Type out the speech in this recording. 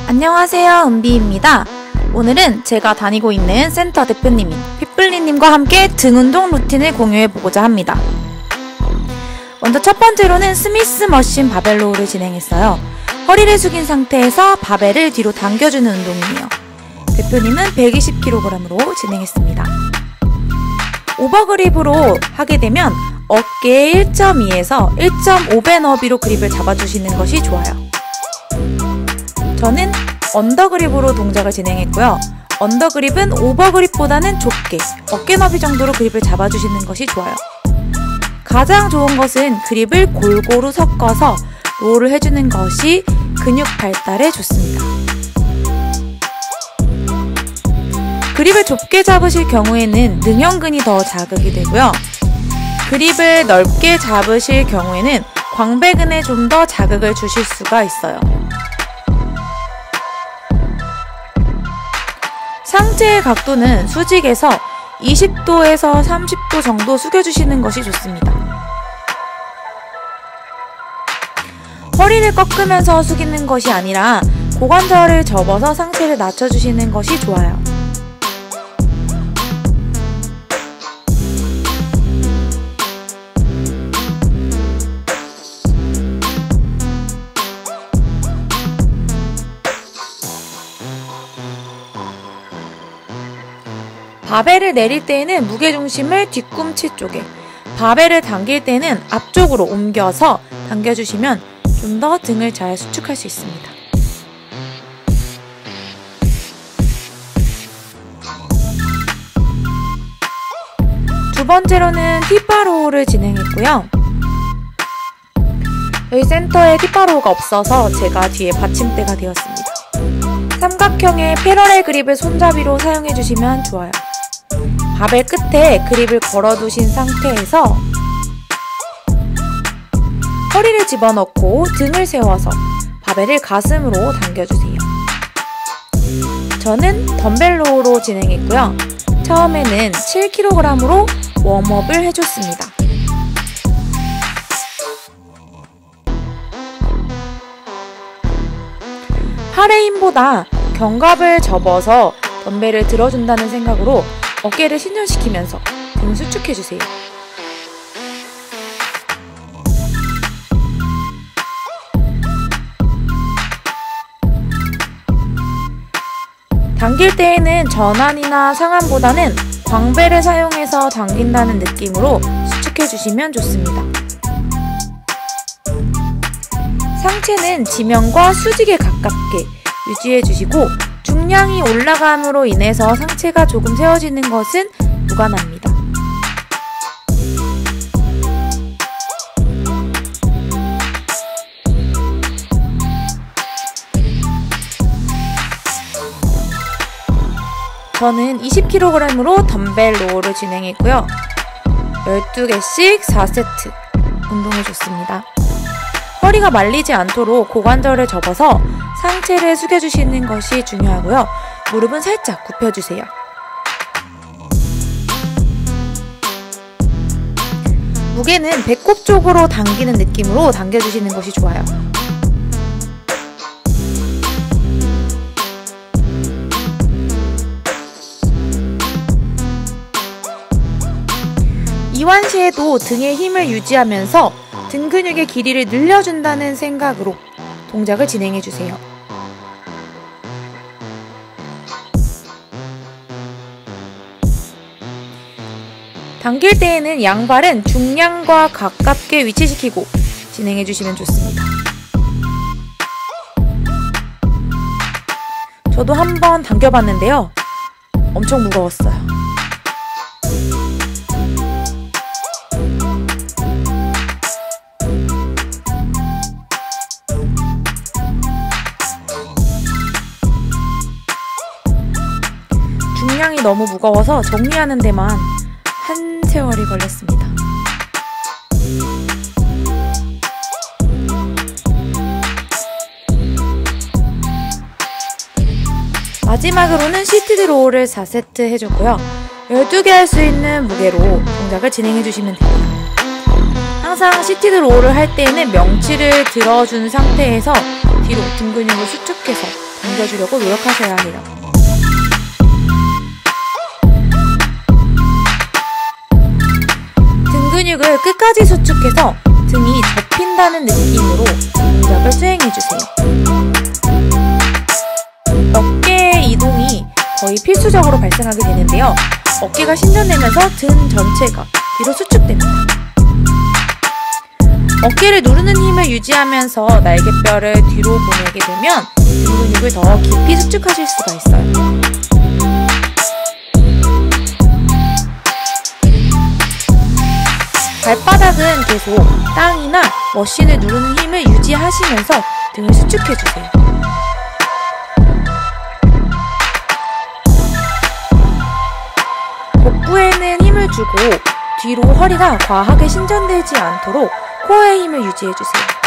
안녕하세요, 은비입니다. 오늘은 제가 다니고 있는 센터 대표님인 핏블리님과 함께 등 운동 루틴을 공유해보고자 합니다. 먼저 첫 번째로는 스미스 머신 바벨 로우를 진행했어요. 허리를 숙인 상태에서 바벨을 뒤로 당겨주는 운동이에요. 대표님은 120kg으로 진행했습니다. 오버그립으로 하게 되면 어깨 1.2에서 1.5배 너비로 그립을 잡아주시는 것이 좋아요. 저는 언더그립으로 동작을 진행했고요. 언더그립은 오버그립보다는 좁게 어깨 너비 정도로 그립을 잡아주시는 것이 좋아요. 가장 좋은 것은 그립을 골고루 섞어서 로우를 해주는 것이 근육 발달에 좋습니다. 그립을 좁게 잡으실 경우에는 능형근이 더 자극이 되고요. 그립을 넓게 잡으실 경우에는 광배근에 좀 더 자극을 주실 수가 있어요. 상체의 각도는 수직에서 20도에서 30도 정도 숙여주시는 것이 좋습니다. 허리를 꺾으면서 숙이는 것이 아니라 고관절을 접어서 상체를 낮춰주시는 것이 좋아요. 바벨을 내릴 때에는 무게중심을 뒤꿈치 쪽에, 바벨을 당길 때는 앞쪽으로 옮겨서 당겨주시면 좀 더 등을 잘 수축할 수 있습니다. 두 번째로는 티파로우를 진행했고요. 여기 센터에 티파로우가 없어서 제가 뒤에 받침대가 되었습니다. 삼각형의 패러렐 그립을 손잡이로 사용해주시면 좋아요. 바벨 끝에 그립을 걸어두신 상태에서 허리를 집어넣고 등을 세워서 바벨을 가슴으로 당겨주세요. 저는 덤벨 로우로 진행했고요. 처음에는 7kg으로 웜업을 해줬습니다. 팔의 힘보다 견갑을 접어서 덤벨을 들어준다는 생각으로 어깨를 신전시키면서 등 수축해주세요. 당길 때에는 전환이나 상완보다는 광배를 사용해서 당긴다는 느낌으로 수축해주시면 좋습니다. 상체는 지면과 수직에 가깝게 유지해주시고 중량이 올라감으로 인해서 상체가 조금 세워지는 것은 무관합니다. 저는 20kg으로 덤벨 로우를 진행했고요. 12개씩 4세트 운동해줬습니다. 허리가 말리지 않도록 고관절을 접어서 상체를 숙여주시는 것이 중요하고요. 무릎은 살짝 굽혀주세요. 무게는 배꼽 쪽으로 당기는 느낌으로 당겨주시는 것이 좋아요. 이완 시에도 등의 힘을 유지하면서 등 근육의 길이를 늘려준다는 생각으로 동작을 진행해주세요. 당길 때에는 양발은 중량과 가깝게 위치시키고 진행해주시면 좋습니다. 저도 한번 당겨봤는데요. 엄청 무거웠어요. 중량이 너무 무거워서 정리하는 데만 한 세월이 걸렸습니다. 마지막으로는 시티드 로우를 4세트 해줬고요. 12개 할 수 있는 무게로 동작을 진행해주시면 됩니다. 항상 시티드 로우를 할 때에는 명치를 들어준 상태에서 뒤로 등 근육을 수축해서 당겨주려고 노력하셔야 해요. 등 근육을 끝까지 수축해서 등이 접힌다는 느낌으로 동작을 수행해주세요. 어깨의 이동이 거의 필수적으로 발생하게 되는데요. 어깨가 신전되면서 등 전체가 뒤로 수축됩니다. 어깨를 누르는 힘을 유지하면서 날개뼈를 뒤로 보내게 되면 등 근육을 더 깊이 수축하실 수가 있어요. 발바닥은 계속 땅이나 머신을 누르는 힘을 유지하시면서 등을 수축해주세요. 복부에는 힘을 주고 뒤로 허리가 과하게 신전되지 않도록 코어의 힘을 유지해주세요.